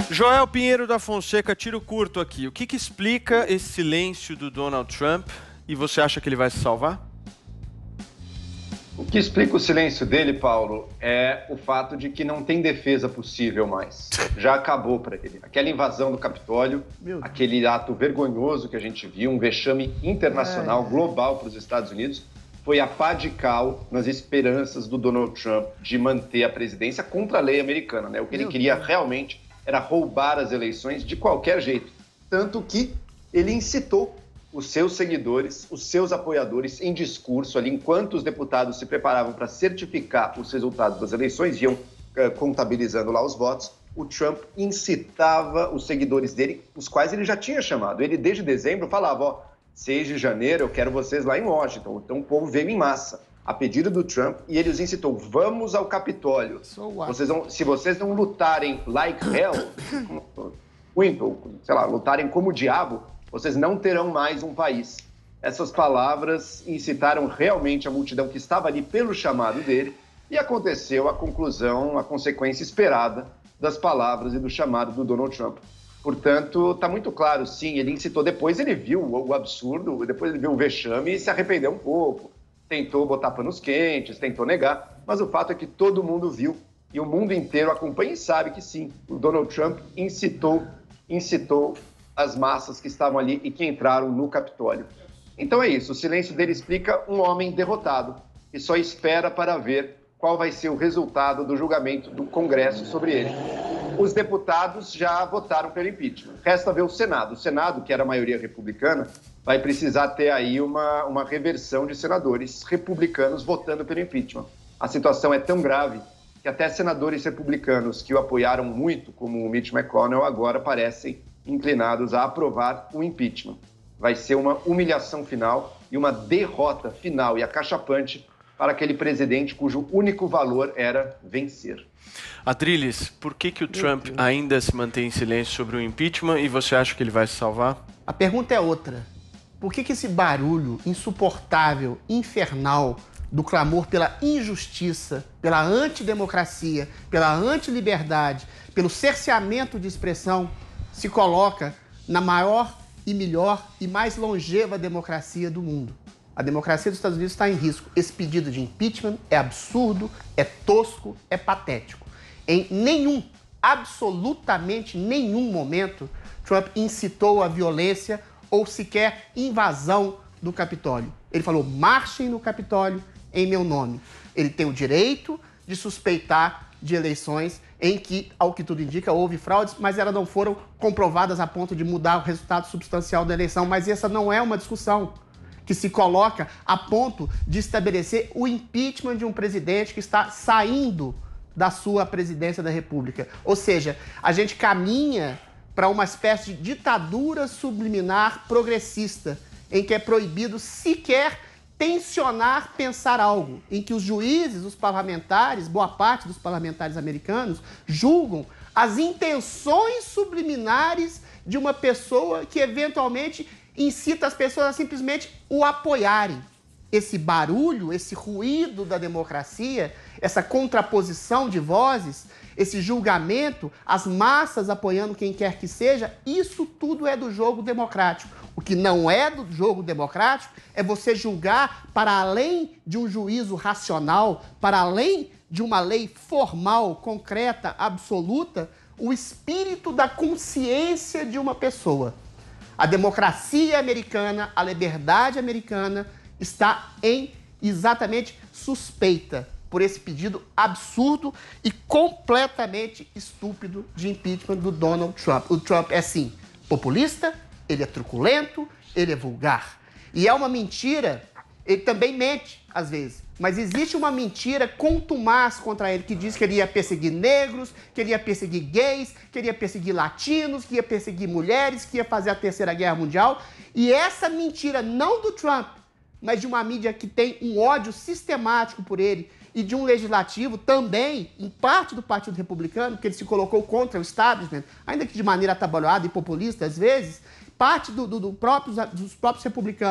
Joel Pinheiro da Fonseca, tiro curto aqui. O que explica esse silêncio do Donald Trump e você acha que ele vai se salvar? O que explica o silêncio dele, Paulo, é o fato de que não tem defesa possível mais. Já acabou para ele. Aquela invasão do Capitólio, aquele ato vergonhoso que a gente viu, um vexame internacional, global para os Estados Unidos, foi a pá de cal nas esperanças do Donald Trump de manter a presidência contra a lei americana, né? O que ele queria realmente era roubar as eleições de qualquer jeito. Tanto que ele incitou os seus seguidores, os seus apoiadores em discurso ali, enquanto os deputados se preparavam para certificar os resultados das eleições, iam contabilizando lá os votos, o Trump incitava os seguidores dele, os quais ele já tinha chamado. Ele, desde dezembro, falava, ó, 6 de janeiro eu quero vocês lá em Washington. Então o povo veio em massa, a pedido do Trump, e ele os incitou, vamos ao Capitólio. Se vocês não lutarem like hell, sei lá, lutarem como o diabo, vocês não terão mais um país. Essas palavras incitaram realmente a multidão que estava ali pelo chamado dele e aconteceu a conclusão, a consequência esperada das palavras e do chamado do Donald Trump. Portanto, está muito claro, sim, ele incitou. Depois ele viu o absurdo, depois ele viu o vexame e se arrependeu um pouco. Tentou botar panos quentes, tentou negar, mas o fato é que todo mundo viu e o mundo inteiro acompanha e sabe que sim, o Donald Trump incitou as massas que estavam ali e que entraram no Capitólio. Então é isso, o silêncio dele explica um homem derrotado e só espera para ver qual vai ser o resultado do julgamento do Congresso sobre ele. Os deputados já votaram pelo impeachment. Resta ver o Senado. O Senado, que era a maioria republicana, vai precisar ter aí uma reversão de senadores republicanos votando pelo impeachment. A situação é tão grave que até senadores republicanos que o apoiaram muito, como o Mitch McConnell, agora parecem inclinados a aprovar o impeachment. Vai ser uma humilhação final e uma derrota final e acachapante para aquele presidente cujo único valor era vencer. Adriles, por que o Trump ainda se mantém em silêncio sobre o impeachment e você acha que ele vai se salvar? A pergunta é outra. Por que esse barulho insuportável, infernal, do clamor pela injustiça, pela antidemocracia, pela antiliberdade, pelo cerceamento de expressão, se coloca na maior e melhor e mais longeva democracia do mundo? A democracia dos Estados Unidos está em risco. Esse pedido de impeachment é absurdo, é tosco, é patético. Em nenhum, absolutamente nenhum momento, Trump incitou a violência ou sequer invasão do Capitólio. Ele falou, marchem no Capitólio em meu nome. Ele tem o direito de suspeitar de eleições em que, ao que tudo indica, houve fraudes, mas elas não foram comprovadas a ponto de mudar o resultado substancial da eleição. Mas essa não é uma discussão que se coloca a ponto de estabelecer o impeachment de um presidente que está saindo da sua presidência da República. Ou seja, a gente caminha para uma espécie de ditadura subliminar progressista, em que é proibido sequer tensionar pensar algo, em que os juízes, os parlamentares, boa parte dos parlamentares americanos, julgam as intenções subliminares de uma pessoa que eventualmente incita as pessoas a simplesmente o apoiarem. Esse barulho, esse ruído da democracia, essa contraposição de vozes, esse julgamento, as massas apoiando quem quer que seja, isso tudo é do jogo democrático. O que não é do jogo democrático é você julgar para além de um juízo racional, para além de uma lei formal, concreta, absoluta, o espírito da consciência de uma pessoa. A democracia americana, a liberdade americana está em exatamente suspeita por esse pedido absurdo e completamente estúpido de impeachment do Donald Trump. O Trump é, sim, populista, ele é truculento, ele é vulgar. E é uma mentira, ele também mente, às vezes. Mas existe uma mentira contumaz contra ele, que diz que ele ia perseguir negros, que ele ia perseguir gays, que ele ia perseguir latinos, que ia perseguir mulheres, que ia fazer a Terceira Guerra Mundial. E essa mentira, não do Trump, mas de uma mídia que tem um ódio sistemático por ele, e de um legislativo também, em parte do Partido Republicano, que ele se colocou contra o establishment, ainda que de maneira atabalhoada e populista às vezes, parte dos próprios republicanos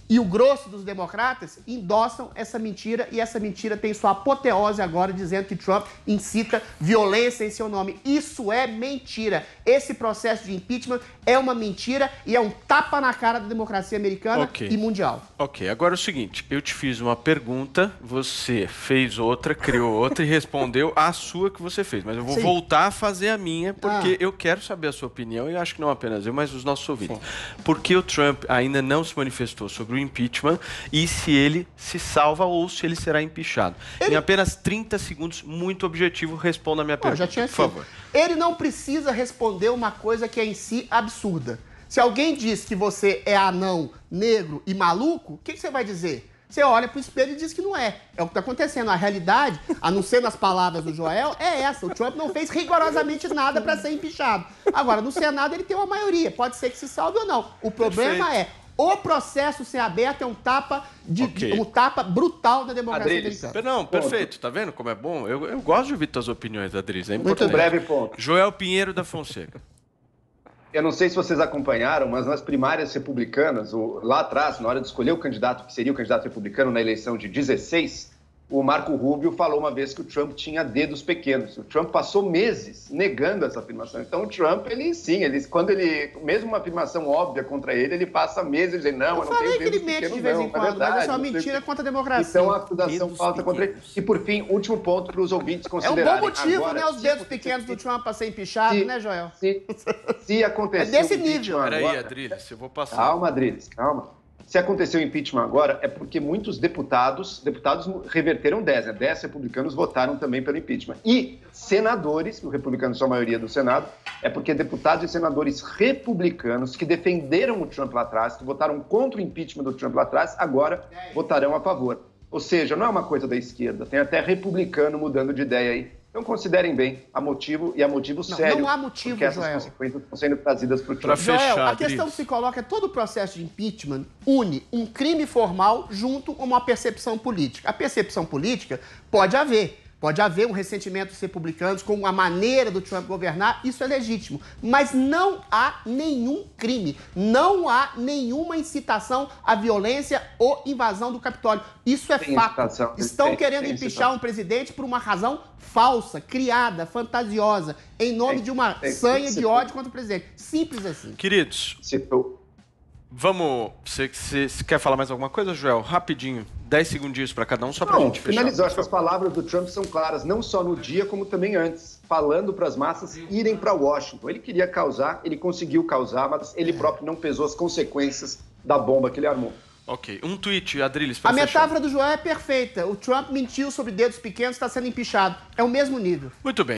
e o grosso dos democratas endossam essa mentira, e essa mentira tem sua apoteose agora, dizendo que Trump incita violência em seu nome. Isso é mentira. Esse processo de impeachment é uma mentira e é um tapa na cara da democracia americana e mundial. Ok, agora é o seguinte, eu te fiz uma pergunta, você fez outra, criou outra e respondeu a sua que você fez, mas eu vou voltar a fazer a minha, porque eu quero saber a sua opinião, e acho que não apenas eu, mas os nossos ouvintes. Por que o Trump ainda não se manifestou sobre o impeachment e se ele se salva ou se ele será impeachado? Em apenas 30 segundos, muito objetivo, responda a minha pergunta, por favor. Ele não precisa responder uma coisa que é em si absurda. Se alguém diz que você é anão, negro e maluco, o que você vai dizer? Você olha pro espelho e diz que não é. É o que está acontecendo. A realidade, a não ser nas palavras do Joel, é essa. O Trump não fez rigorosamente nada para ser empichado. Agora, no Senado ele tem uma maioria. Pode ser que se salve ou não. O problema é, o processo ser aberto é um tapa, um tapa brutal da democracia americana. Não, perfeito. Tá vendo como é bom? Eu gosto de ouvir tuas opiniões, Adriles. É muito breve ponto. Joel Pinheiro da Fonseca. Eu não sei se vocês acompanharam, mas nas primárias republicanas, lá atrás, na hora de escolher o candidato que seria o candidato republicano na eleição de 16, o Marco Rubio falou uma vez que o Trump tinha dedos pequenos. O Trump passou meses negando essa afirmação. Então o Trump, quando ele, mesmo uma afirmação óbvia contra ele, ele passa meses dizendo, não, eu não tenho dedos pequenos, não. Eu falei que ele mente de vez em quando, mas é só uma mentira contra a democracia. Então a acusação falta contra ele. E por fim, último ponto para os ouvintes considerarem. É um bom motivo, agora, né, os dedos pequenos do Trump para ser empichado, né, Joel? Se acontecer... É desse nível. Peraí, Adriles, eu vou passar. Calma, Adriles, calma. Se aconteceu o impeachment agora, é porque muitos deputados reverteram 10, né? 10 republicanos votaram também pelo impeachment. E senadores, os republicanos são a maioria do Senado, é porque deputados e senadores republicanos que defenderam o Trump lá atrás, que votaram contra o impeachment do Trump lá atrás, agora votarão a favor. Ou seja, não é uma coisa da esquerda, tem até republicano mudando de ideia aí. Então considerem bem, há motivo sério. Não há motivo, porque essas Joel. consequências estão sendo trazidas para o Trump. Joel, a questão que se coloca é todo o processo de impeachment une um crime formal junto com uma percepção política. A percepção política pode haver. Pode haver um ressentimento dos republicanos com a maneira do Trump governar, isso é legítimo. Mas não há nenhum crime, não há nenhuma incitação à violência ou invasão do Capitólio. Isso é fato. Estão querendo empichar um presidente por uma razão falsa, criada, fantasiosa, em nome de uma sanha de ódio contra o presidente. Simples assim. Queridos, vamos... Você quer falar mais alguma coisa, Joel? Rapidinho. 10 segundinhos para cada um, só para a gente fechar. Finalizou. Acho que as palavras do Trump são claras, não só no dia, como também antes. Falando para as massas irem para Washington. Ele queria causar, ele conseguiu causar, mas ele próprio não pesou as consequências da bomba que ele armou. Ok. Um tweet, Adriles, para fechar. A metáfora do Joel é perfeita. O Trump mentiu sobre dedos pequenos, está sendo empichado. É o mesmo nível. Muito bem.